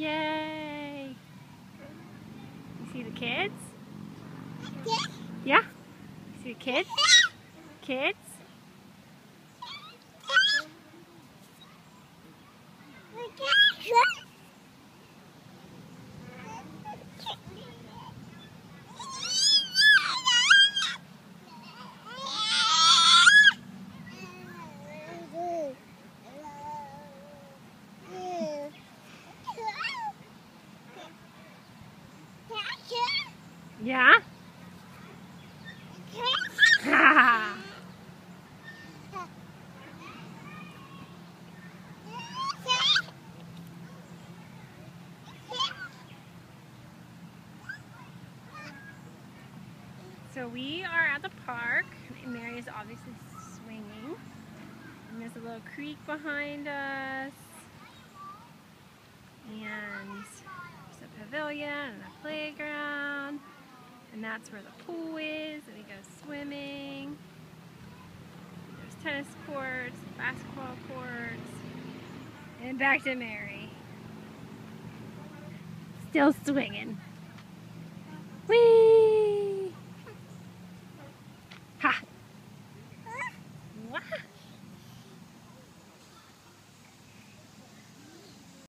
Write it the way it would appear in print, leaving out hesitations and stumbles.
Yay! You see the kids? Yeah? You see the kids? Kids? Yeah? So we are at the park, and Mary is obviously swinging. And there's a little creek behind us. And there's a pavilion and a playground. And that's where the pool is, and we go swimming. There's tennis courts, basketball courts. And back to Mary. Still swinging. Whee!